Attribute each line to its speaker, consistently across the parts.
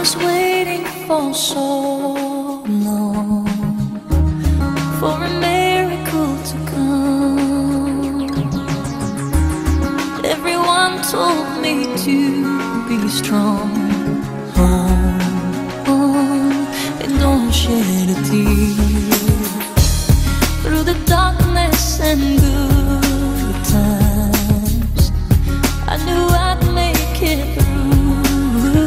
Speaker 1: was waiting for so long for a miracle to come. Everyone told me to be strong. And don't shed a tear. Through the darkness and good times, I knew I'd make it through.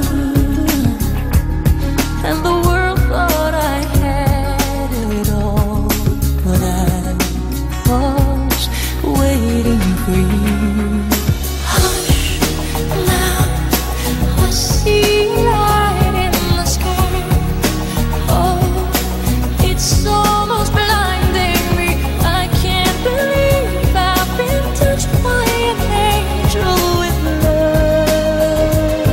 Speaker 1: And the world thought I had it all, but I was waiting for you. Hush, now I see light in the sky. Oh, it's almost blinding me. I can't believe I've been touched by an angel with love.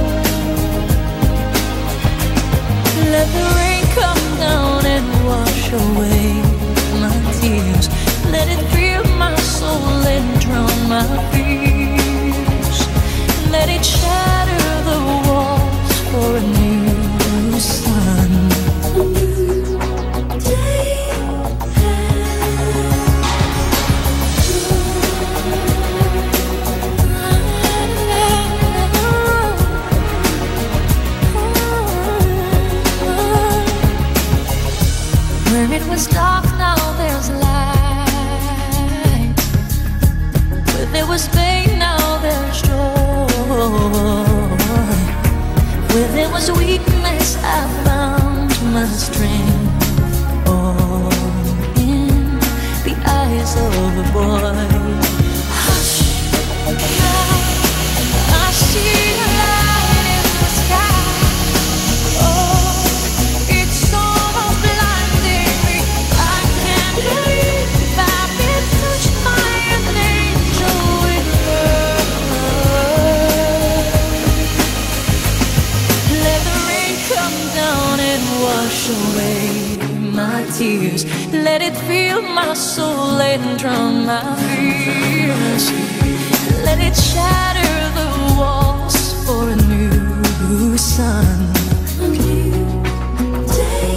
Speaker 1: Let the rain come down and wash away my tears. Let it fill my soul and drown my fears. Let it shatter the walls for a new sun. A new day. Where it was dark, now there's light. Where there was pain, now there's joy. Where there was weakness, I found my strength. All in the eyes of a boy. Hush, now I see a light in the sky. Oh, it's almost blinding me. I can't believe I've been touched by an angel with love. Let the rain come down and wash away my tears. Let it fill my soul and drown my fears. Let it shatter the walls for a new sun. A new day.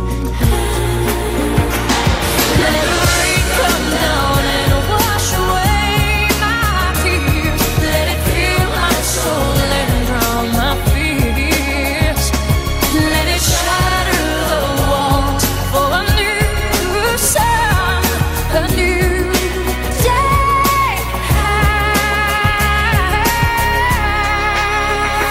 Speaker 1: Let the rain come down and wash away my tears. Let it fill my soul and drown my fears. Let it shatter the walls for a new sun, a new day.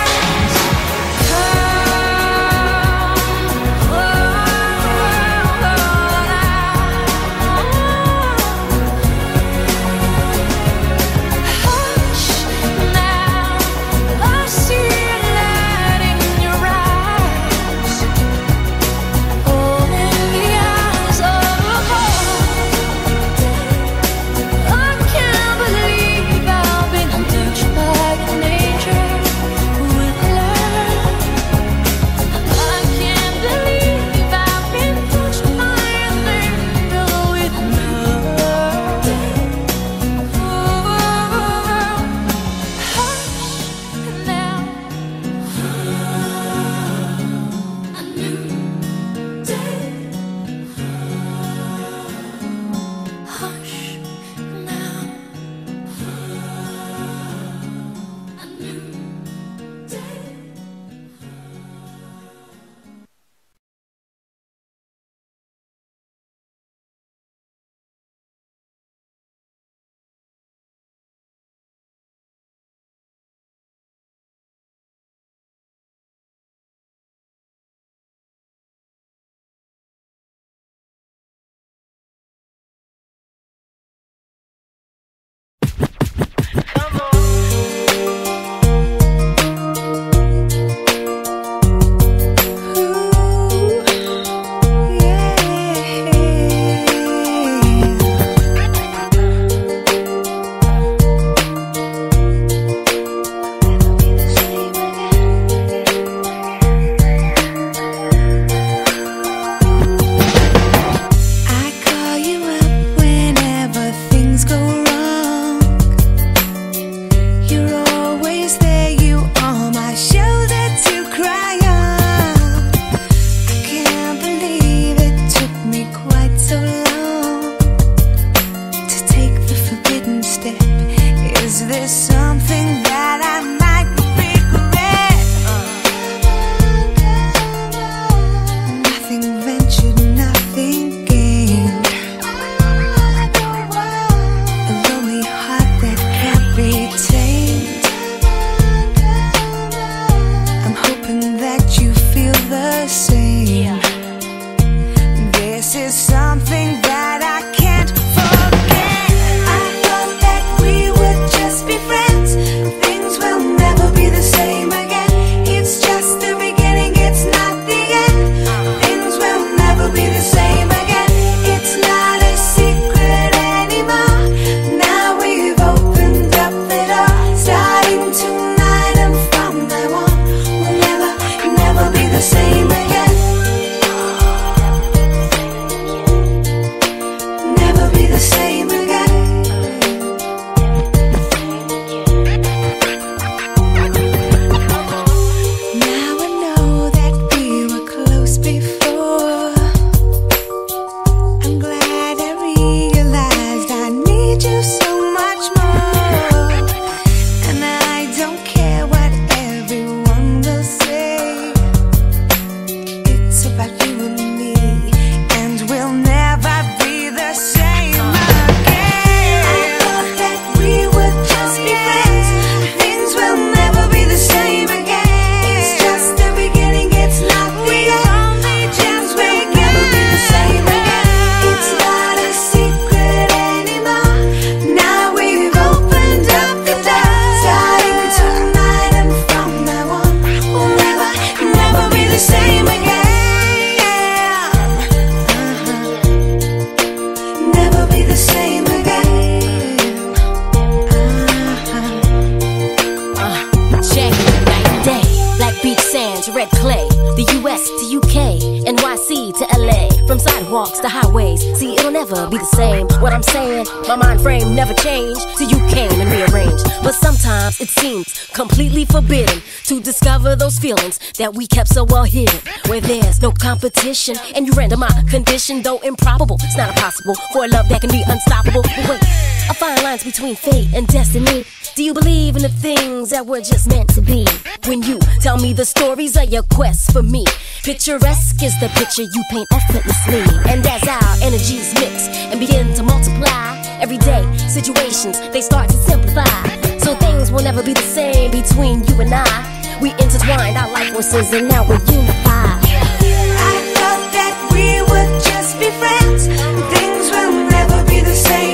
Speaker 2: to red clay, the US to UK, NYC to LA, from sidewalks to highways. See, it'll never be the same. What I'm saying, my mind frame never changed till you came and rearranged. But sometimes it seems completely forbidden to discover those feelings that we kept so well hidden, where there's no competition and you render my condition, though improbable. It's not impossible for a love that can be unstoppable. But wait, a fine line's between fate and destiny. Do you believe in the things that were just meant to be? When you tell me the stories of your quest for me, picturesque is the picture you paint effortlessly. And as our energies mix and begin to multiply, everyday situations, they start to simplify. So things will never be the same between you and I. We intertwined our life forces and now we're unified.
Speaker 3: I thought that we would just be friends, and things will never be the same.